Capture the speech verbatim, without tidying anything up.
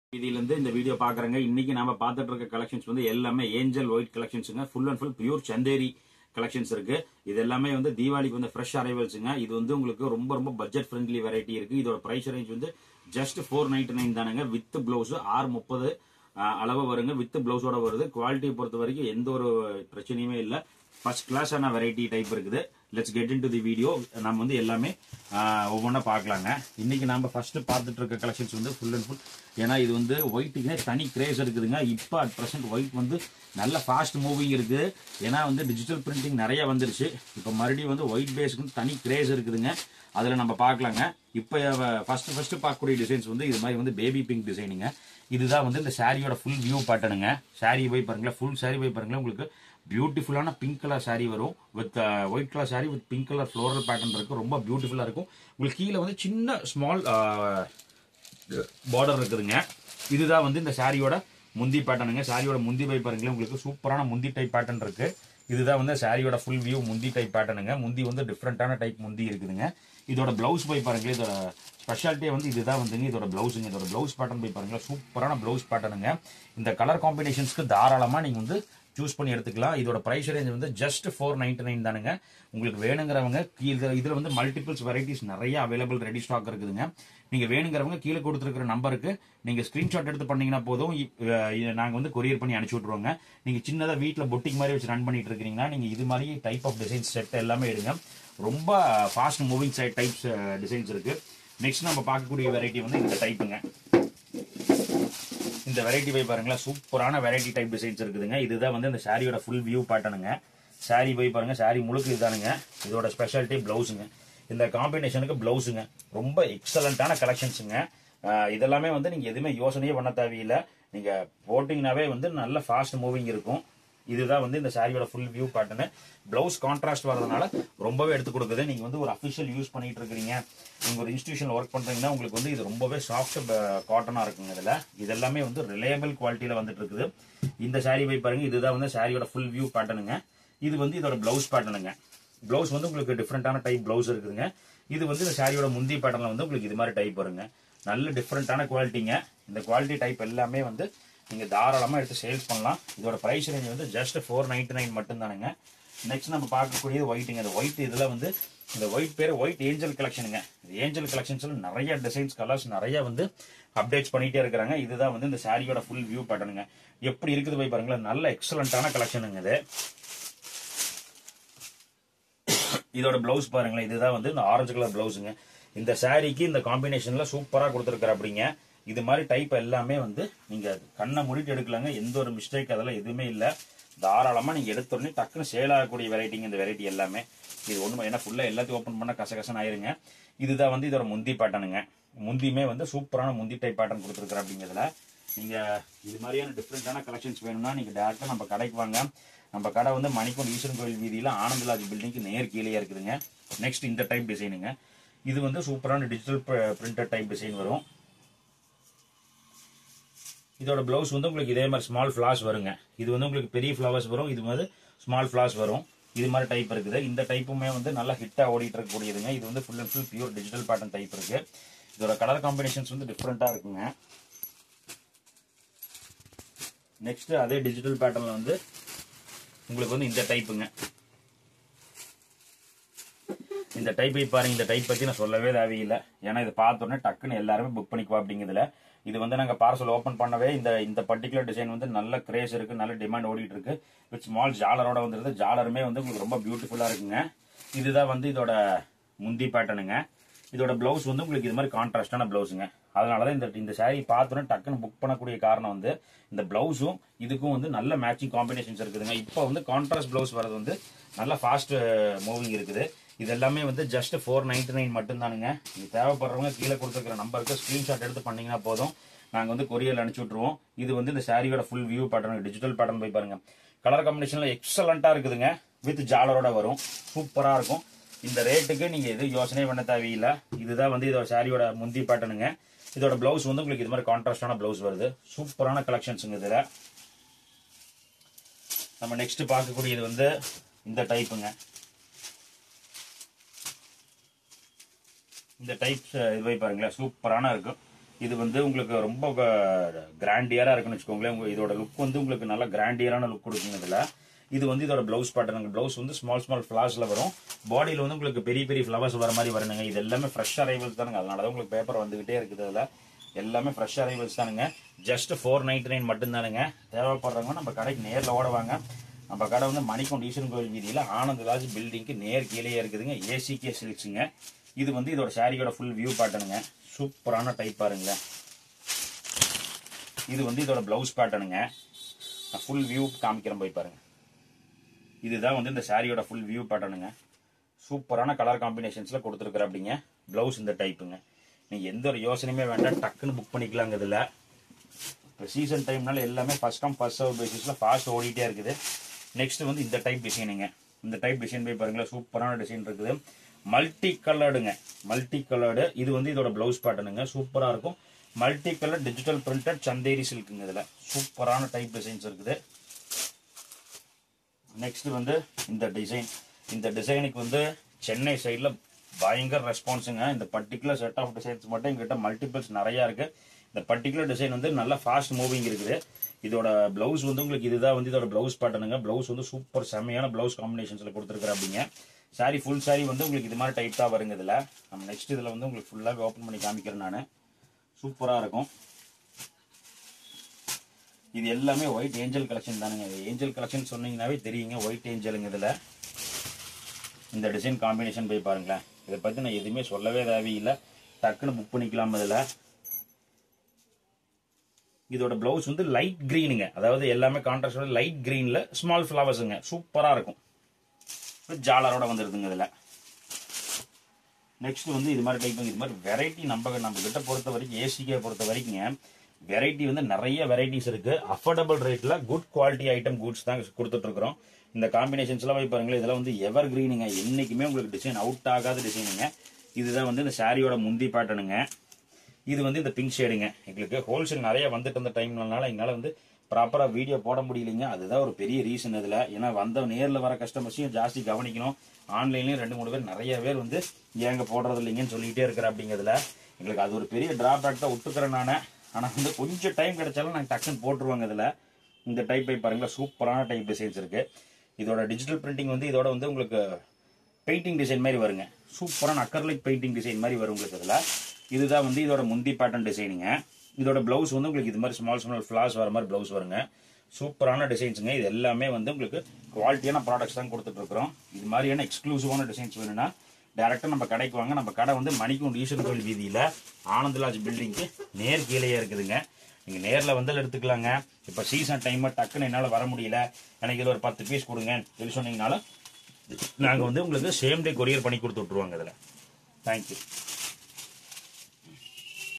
இதுல இருந்து இந்த வீடியோ பாக்குறங்க. இன்னைக்கு நாம பார்த்துட்டு இருக்க கலெக்ஷன்ஸ் வந்து எல்லாமே ஏஞ்சல் ஒயிட் கலெக்ஷன்ஸ்ங்க. Full and full pure Chanderi collections இருக்கு. இது எல்லாமே வந்து தீபாவளிக்கு வந்து ஃப்ரெஷ் அரைவல்ஸ்ங்க. இது வந்து உங்களுக்கு ரொம்ப ரொம்ப பட்ஜெட் ஃப்ரெண்ட்லி வெரைட்டி இருக்கு. இதோட பிரைஸ் ரேஞ்ச் வந்து ஜஸ்ட் ஃபோர் நைன்டி நைன் தானுங்க. வித் பிளவுஸ் ஆறு முப்பது அளவு வருங்க. வித் பிளவுஸோட வருது. குவாலிட்டியை பொறுத்த வரைக்கும் எந்த ஒரு பிரச்சனையுமே இல்லை. ஃபர்ஸ்ட் கிளாஸான வெரைட்டி டைப் இருக்குது. Let's get into the video. நம்ம வந்து எல்லாமே ஒவ்வொன்றா பார்க்கலாங்க. இன்னைக்கு நம்ம ஃபர்ஸ்ட் பார்த்துட்டு இருக்க கலெக்ஷன்ஸ் வந்து ஃபுல் அண்ட் ஃபுல், ஏன்னா இது வந்து ஒயிட்டுக்குனே தனி கிரேஸ் இருக்குதுங்க. இப்போ அட் ப்ரெசென்ட் ஒயிட் வந்து நல்ல ஃபாஸ்ட் மூவிங் இருக்குது. ஏன்னா வந்து டிஜிட்டல் பிரிண்டிங் நிறைய வந்துருச்சு. இப்போ மறுபடியும் வந்து ஒயிட் பேஸ்க்கு தனி கிரேஸ் இருக்குதுங்க. அதில் நம்ம பார்க்கலாங்க. இப்போ ஃபர்ஸ்ட் ஃபர்ஸ்ட் பார்க்கக்கூடிய டிசைன்ஸ் வந்து இது மாதிரி வந்து பேபி பிங்க் டிசைனுங்க. இதுதான் வந்து இந்த சாரியோட ஃபுல் வியூ பேட்டர்னுங்க. சாரி போய் பாருங்களேன், ஃபுல் சாரி போய் பாருங்களேன். உங்களுக்கு பியூட்டிஃபுல்லான பிங்க் கலர் சாரி வரும். With white colour sari with pink colour floral pattern இருக்கும். ரொம்ப பியூட்டிஃபுல்லா இருக்கும். உங்களுக்கு கீழே வந்து சின்ன ஸ்மால் பார்டர் இருக்குதுங்க. இதுதான் வந்து இந்த சாரியோட முந்தி பேட்டர்னுங்க. சாரியோட முந்தி போய் பாருங்களேன். உங்களுக்கு சூப்பரான முந்தி டைப் பேட்டர்ன் இருக்கு. இதுதான் வந்து சாரியோட ஃபுல் வியூ முந்தி டைப் பேட்டர்னுங்க. முந்தி வந்து டிஃப்ரெண்டான டைப் முந்தி இருக்குதுங்க. இதோட பிளவுஸ் போய் பாருங்களேன். இதோட ஸ்பெஷாலிட்டியே வந்து இதுதான் வந்துங்க. இதோட பிளவுஸுங்க. இதோட பிளவுஸ் பேட்டர்ன் போய் பாருங்களேன். சூப்பரான பிளவுஸ் பேட்டர்னுங்க. இந்த கலர் காம்பினேஷன்ஸ்க்கு தாராளமா நீங்க வந்து சூஸ் பண்ணி எடுத்துக்கலாம். இதோட பிரைஸ் ரேஞ்ச் வந்து ஜஸ்ட் ஃபோர் நைன்டி நைன் தானுங்க. உங்களுக்கு வேணுங்கிறவங்க கீழே இதுல வந்து மல்டிபிள்ஸ் வெரைட்டிஸ் நிறைய அவைலபிள் ரெடி ஸ்டாக் இருக்குதுங்க. நீங்க வேணுங்கிறவங்க கீழே கொடுத்துருக்கிற நம்பருக்கு நீங்க ஸ்கிரீன்ஷாட் எடுத்து பண்ணீங்கன்னா போதும். நாங்க வந்து கொரியர் பண்ணி அனுப்பிச்சு விட்டுருவோங்க. நீங்க சின்னதா வீட்டுல பொட்டிக் மாதிரி வச்சு ரன் பண்ணிட்டு இருக்கீங்கன்னா நீங்க இது மாதிரி டைப் ஆஃப் டிசைன்ஸ் செட் எல்லாமே எடுங்க. ரொம்ப fast moving side types designs இருக்கு. நெக்ஸ்ட் நம்ம பார்க்கக்கூடிய வெரைட்டி வந்து இந்த டைப்புங்க. இந்த வெரைட்டி போய் பாருங்களேன். சூப்பரான வெரைட்டி டைப் டிசைன்ஸ் இருக்குதுங்க. இதுதான் வந்து இந்த சாரியோட ஃபுல் வியூ பேட்டர்னுங்க. சாரி போய் பாருங்க. சாரி முழுக்க இதுதானுங்க. இதோட ஸ்பெஷாலிட்டி பிளவுஸுங்க. இந்த காம்பினேஷனுக்கு பிளவுஸுங்க. ரொம்ப எக்ஸலண்டான கலெக்ஷன்ஸுங்க. இதெல்லாமே வந்து நீங்க எதுவுமே யோசனையே பண்ண தேவையில்லை. நீங்க போட்டிங்கனாவே வந்து நல்ல ஃபாஸ்ட் மூவிங் இருக்கும். இதுதான் வந்து இந்த சாரியோட full view pattern. Blouse contrast வரதுனால ரொம்பவே எடுத்து கொடுக்குது. நீங்க வந்து ஒரு அஃபிஷியல் யூஸ் பண்ணிட்டு இருக்கீங்க, நீங்க ஒரு இன்ஸ்டிடியூஷன்ல ஒர்க் பண்றீங்கன்னா உங்களுக்கு வந்து இது ரொம்பவே சாஃப்ட் காட்டனா இருக்குங்க. இதுல இதெல்லாமே வந்து ரிலையபிள் குவாலிட்டியில வந்துட்டு இருக்குது. இந்த சாரி போய் பாருங்க. இதுதான் வந்து சாரியோட ஃபுல் வியூ பேட்டர்னுங்க. இது வந்து இதோட பிளவுஸ் பேட்டர்னுங்க. பிளவுஸ் வந்து உங்களுக்கு டிஃப்ரெண்டான டைப் பிளவுஸ் இருக்குதுங்க. இது வந்து இந்த சாரியோட முந்தி பேட்டர்ல வந்து உங்களுக்கு இது மாதிரி டைப் வருங்க. நல்ல டிஃப்ரெண்டான குவாலிட்டிங்க. இந்த குவாலிட்டி டைப் எல்லாமே வந்து நீங்க தாராளமா எடுத்து சேல்ஸ் பண்ணலாம். இதோட பிரைஸ் ரேஞ்ச் வந்து ஜஸ்ட் ஃபோர் நைன்டி நைன் மட்டும் தானுங்க. நெக்ஸ்ட் நம்ம பார்க்கக்கூடியது ஒயிட்டுங்க. இந்த ஒயிட் இதுல வந்து இந்த ஒயிட் பேர் ஒயிட் ஏஞ்சல் கலெக்ஷனுங்க. ஏஞ்சல் கலெக்ஷன்ஸ்ல நிறைய டிசைன்ஸ் கலர்ஸ் நிறைய வந்து அப்டேட்ஸ் பண்ணிட்டே இருக்கிறாங்க. இதுதான் வந்து இந்த சாரியோட ஃபுல் வியூ பேட்டர்னுங்க. எப்படி இருக்குது போய் பாருங்களேன். நல்ல எக்ஸலண்டான கலெக்ஷனுங்க இது. இதோட பிளவுஸ் பாருங்களேன். இதுதான் வந்து இந்த ஆரஞ்சு கலர் பிளவுஸுங்க. இந்த சாரிக்கு இந்த காம்பினேஷன்ல சூப்பரா கொடுத்துருக்கிற அப்படிங்க. இது மாதிரி டைப் எல்லாமே வந்து நீங்க கண்ணை மூடிட்டு எடுக்கலாங்க. எந்த ஒரு மிஸ்டேக் அதெல்லாம் எதுவுமே இல்லை. தாராளமா நீங்க எடுத்த உடனே டக்குன்னு சேல் ஆகக்கூடிய வெரைட்டிங்க இந்த வெரைட்டி எல்லாமே. இது ஒண்ணுமே ஏன்னா ஃபுல்லா எல்லாத்தையும் ஓப்பன் பண்ணா கசகசன்னு ஆயிருங்க. இதுதான் வந்து இதோட முந்தி பேட்டர்னுங்க. முந்தியுமே வந்து சூப்பரான முந்தி டைப் பேட்டர்ன் கொடுத்துருக்குற அப்படிங்கிறதுல நீங்க இது மாதிரியான டிஃப்ரெண்டான கலெக்ஷன்ஸ் வேணும்னா நீங்க டேரக்டா நம்ம கடைக்கு வாங்க. நம்ம கடை வந்து மணிக்கூண்ட் ஈஸ்வரன் கோயில் வீதியில ஆனந்தலாஜ் பில்டிங்க்கு நேர் கீழே இருக்குதுங்க. நெக்ஸ்ட் இந்த டைப் டிசைனுங்க. இது வந்து சூப்பரான டிஜிட்டல் பிரிண்டட் டைப் டிசைன் வரும். இதோட பிளவுஸ் வந்து உங்களுக்கு இதே மாதிரி ஸ்மால் ஃபிளாஸ் வருங்க. இது வந்து உங்களுக்கு பெரிய ஃபிளவர்ஸ் வரும். இது வந்து ஸ்மால் ஃபிளாஸ் வரும். இது மாதிரி டைப் இருக்குது. இந்த டைப்புமே வந்து நல்லா ஹிட்டா ஓடிட்டு இருக்கக்கூடியதுங்க. இது வந்து full and full pure digital pattern type இருக்கு. இதோட கலர் காம்பினேஷன்ஸ் வந்து டிஃப்ரெண்டா இருக்குங்க. நெக்ஸ்ட் அதே டிஜிட்டல் பேட்டர்ன்ல வந்து உங்களுக்கு வந்து இந்த டைப்புங்க. இந்த டைப் பாருங்க. இந்த டைப் பத்தி நான் சொல்லவே தேவையில்லை. ஏன்னா இதை பார்த்த உடனே டக்குன்னு எல்லாருமே புக் பண்ணிக்குவா அப்படிங்கிறதுல. இது வந்து நாங்க பார்சல் ஓபன் பண்ணவே இந்த இந்த பர்டிகுலர் டிசைன் வந்து நல்ல கிரேஸ் இருக்கு. நல்ல டிமாண்ட் ஓடிட்டு இருக்கு. வித் ஸ்மால் ஜாலரோட வந்துருது. ஜாலருமே வந்து உங்களுக்கு ரொம்ப பியூட்டிஃபுல்லா இருக்குங்க. இதுதான் வந்து இதோட முந்தி பேட்டர்னுங்க. இதோட பிளவுஸ் வந்து உங்களுக்கு இது மாதிரி கான்ட்ராஸ்டான பிளவுஸுங்க. அதனாலதான் இந்த இந்த சாரி பார்த்தோன்னே டக்குன்னு புக் பண்ணக்கூடிய காரணம் வந்து இந்த பிளவுஸும் இதுக்கும் வந்து நல்ல மேட்சிங் காம்பினேஷன்ஸ் இருக்குதுங்க. இப்போ வந்து கான்ட்ராஸ்ட் பிளவுஸ் வரது வந்து நல்ல ஃபாஸ்ட் மூவிங் இருக்குது. இது எல்லாமே வந்து ஜஸ்ட் ஃபோர் நைன்டி நைன் மட்டும் தானுங்க. இது தேவைப்படுறவங்க கீழே கொடுத்துருக்கிற நம்பருக்கு ஸ்கிரீன்ஷாட் எடுத்து பண்ணீங்கன்னா போதும். நாங்கள் வந்து கொரியர் அனுப்பிச்சு விட்டுருவோம். இது வந்து இந்த சாரியோட full view pattern digital pattern போய் பாருங்க. கலர் காம்பினேஷன்ல எக்ஸலண்டா இருக்குதுங்க. வித் ஜாலரோட வரும். சூப்பரா இருக்கும். இந்த ரேட்டுக்கு நீங்க எதுவும் யோசனை பண்ண தேவையில்லை. இதுதான் வந்து இதோட சாரியோட முந்தி பேட்டர்னுங்க. இதோட பிளவுஸ் வந்து உங்களுக்கு இது மாதிரி கான்ட்ராஸ்டான பிளவுஸ் வருது. சூப்பரான கலெக்ஷன்ஸுங்க இதுல. நம்ம நெக்ஸ்ட் பார்க்கக்கூடியது வந்து இந்த டைப்புங்க. இந்த டைப்ஸ் இது போய் பாருங்களேன். சூப்பரான இருக்கும். இது வந்து உங்களுக்கு ரொம்ப கிராண்டியரா இருக்குன்னு வச்சுக்கோங்களேன். இதோட லுக் வந்து உங்களுக்கு நல்லா கிராண்டியரான லுக் கொடுக்குங்க இதுல. இது வந்து இதோட பிளவுஸ் பேட்டர்ன். பிளவுஸ் வந்து ஸ்மால் ஸ்மால் ஃபிளார்ஸ்ல வரும். பாடியில வந்து உங்களுக்கு பெரிய பெரிய ஃபிளவர்ஸ் வர மாதிரி வரணுங்க. இது எல்லாமே ஃப்ரெஷ் அரைவல்ஸ் தானுங்க. அதனாலதான் உங்களுக்கு பேப்பர் வந்துகிட்டே இருக்குது. அதுல எல்லாமே ஃப்ரெஷ் அரைவல்ஸ் தானுங்க. ஜஸ்ட் ஃபோர் நைன்டி நைன் மட்டும் தானுங்க. தேவைப்படுறவங்க நம்ம கடைக்கு நேரில் ஓடுவாங்க. நம்ம கடை வந்து மணிக்கொண்டு ஈஸ்வரன் கோவில் வீதியில ஆனந்தராஜ் பில்டிங்க்கு நேர் கீழே இருக்குதுங்க. ஏசிகே சில்க்ஸுங்க. இது வந்து இதோட சாரியோட ஃபுல் வியூ பேட்டர்னுங்க. சூப்பரான டைப் பாருங்க. இது வந்து இதோட பிளவுஸ் பேட்டர்னுங்க. நான் ஃபுல் வியூ காமிக்கிறேன், போய் பாருங்க. இதுதான் வந்து இந்த சாரியோட ஃபுல் வியூ பேட்டர்னுங்க. சூப்பரான கலர் காம்பினேஷன்ஸ்ல கொடுத்துருக்குற அப்படிங்க. பிளவுஸ் இந்த டைப்புங்க. நீங்க எந்த ஒரு யோசனையுமே வேண்டாம், டக்குன்னு புக் பண்ணிக்கலாங்க. இதுல இப்போ சீசன் டைம்னால எல்லாமே ஃபர்ஸ்ட் கம் ஃபர்ஸ்ட் சர்வ் பேசிஸ்ல ஃபாஸ்ட் ஓடிட்டே இருக்குது. நெக்ஸ்ட் வந்து இந்த டைப் டிசைனுங்க. இந்த டைப் டிசைன் போய் பாருங்களேன். சூப்பரான டிசைன் இருக்குது. மல்டி கலர்டுங்க. Multi coloured. இது வந்து இதோட பிளவுஸ் பேட்டர்னுங்க. சூப்பரா இருக்கும். Multi colour digital printed Chanderi சில்க்குங்க. இதுல சூப்பரான டைப் டிசைன்ஸ் இருக்குது. நெக்ஸ்ட் வந்து இந்த டிசைன். இந்த டிசைனுக்கு வந்து சென்னை சைட்ல பயங்கர ரெஸ்பான்ஸுங்க. இந்த பர்டிகுலர் செட் ஆஃப் டிசைன்ஸ் மட்டும் எங்கிட்ட மல்டிபிள்ஸ் நிறைய இருக்கு. இந்த பர்டிகுலர் டிசைன் வந்து நல்லா ஃபாஸ்ட் மூவிங் இருக்குது. இதோட பிளவுஸ் வந்து உங்களுக்கு இதுதான் வந்து இதோட பிளவுஸ் பேட்டர்னுங்க. பிளவுஸ் வந்து சூப்பர் செமையான பிளவுஸ் காம்பினேஷன்ஸ்ல கொடுத்துருக்குற அப்படிங்க. சாரி ஃபுல் சாரி வந்து உங்களுக்கு இது மாதிரி டைப் தான் வருங்க. இதுல நம்ம நெக்ஸ்ட் இதுல வந்து உங்களுக்கு ஃபுல்லாக ஓப்பன் பண்ணி காமிக்கிறேன் நான். சூப்பரா இருக்கும். இது எல்லாமே ஒயிட் ஏஞ்சல் கலெக்ஷன் தானுங்க. ஏஞ்சல் கலெக்ஷன் சொன்னீங்கன்னாவே தெரியுங்க. ஒயிட் ஏஞ்சலுங்க. இதுல இந்த டிசைன் காம்பினேஷன் போய் பாருங்களேன். இதை பத்தி நான் எதுவுமே சொல்லவே தேவையில்லை. டக்குன்னு புக் பண்ணிக்கலாம். இதுல இதோட பிளவுஸ் வந்து லைட் கிரீனுங்க. அதாவது எல்லாமே கான்ட்ராஸ்ட் லைட் கிரீன்ல ஸ்மால் ஃபிளவர்ஸுங்க. சூப்பரா இருக்கும். ஜாலரோட வந்துருதுங்க. இதுல நெக்ஸ்ட் வந்து இது மாதிரி டைப். இது மாதிரி வெரைட்டி நம்ம நம்ம கிட்ட பொறுத்த வரைக்கும், ஏசிகே பொறுத்த வரைக்கும் வெரைட்டி வந்து நிறைய வெரைட்டிஸ் இருக்கு. அஃபோர்டபுள் ரேட்ல குட் குவாலிட்டி ஐட்டம் குட்ஸ் தான் கொடுத்துட்டு இருக்கிறோம். இந்த காம்பினேஷன்ஸ் எல்லாம் போய் பாருங்களேன். இதெல்லாம் வந்து எவர் கிரீனுங்க. என்னைக்குமே உங்களுக்கு டிசைன் அவுட் ஆகாத டிசைனுங்க. இதுதான் வந்து இந்த சாரியோட முந்தி பேட்டர்னுங்க. இது வந்து இந்த பிங்க் ஷேடுங்க. எங்களுக்கு ஹோல்சேல் நிறைய வந்துட்டு இருந்த டைம்னால எங்களால வந்து ப்ராப்பரா வீடியோ போட முடியலைங்க. அதுதான் ஒரு பெரிய ரீசன். இதுல ஏன்னா வந்த நேரில் வர கஸ்டமர்ஸையும் ஜாஸ்தி கவனிக்கணும். ஆன்லைன்லயும் ரெண்டு மூணு பேர் நிறைய பேர் வந்து ஏங்க போடுறது இல்லைங்கன்னு சொல்லிட்டே இருக்கிற அப்படிங்கிறதுல எங்களுக்கு அது ஒரு பெரிய டிராபேக் தான் ஒத்துக்கிறேன் நான். ஆனா வந்து கொஞ்சம் டைம் கிடைச்சாலும் நாங்கள் டக்குன்னு போட்டுருவாங்க. இதுல இந்த டைப் போய் பாருங்களா. சூப்பரான டைப் டிசைன்ஸ் இருக்கு. இதோட டிஜிட்டல் பிரிண்டிங் வந்து இதோட வந்து உங்களுக்கு பெயிண்டிங் டிசைன் மாதிரி வருங்க. சூப்பரான அக்கர்லிக் பெயிண்டிங் டிசைன் மாதிரி வரும் உங்களுக்கு. இதுல இதுதான் வந்து இதோட முந்தி பேட்டர்ன் டிசைனுங்க. இதோட பிளவுஸ் வந்து உங்களுக்கு இது மாதிரி ஸ்மால் ஸ்மால் ஃபிளார்ஸ் வர மாதிரி பிளவுஸ் வருங்க. சூப்பரான டிசைன்ஸுங்க. இது எல்லாமே வந்து உங்களுக்கு குவாலிட்டியான ப்ராடக்ட்ஸ் தான் கொடுத்துட்டு இருக்கிறோம். இது மாதிரியான எக்ஸ்க்ளூசிவான டிசைன்ஸ் வேணும்னா டேரக்டா நம்ம கடைக்கு வாங்க. நம்ம கடை வந்து மணிக்கூண்டு ஈஸ்வரன் கோவில் வீதியில ஆனந்தராஜ் பில்டிங்க்கு நேர் கீழே இருக்குதுங்க. நீங்க நேரில் வந்து எடுத்துக்கலாங்க. இப்போ சீசன் டைம் டக்குன்னு என்னால் வர முடியல, எனக்கு இதில் ஒரு பத்து பீஸ் கொடுங்க சொல்லி சொன்னீங்கனாலும் நாங்கள் வந்து உங்களுக்கு சேம் டே கொரியர் பண்ணி கொடுத்து விட்ருவாங்க. இதில் தேங்க்யூ.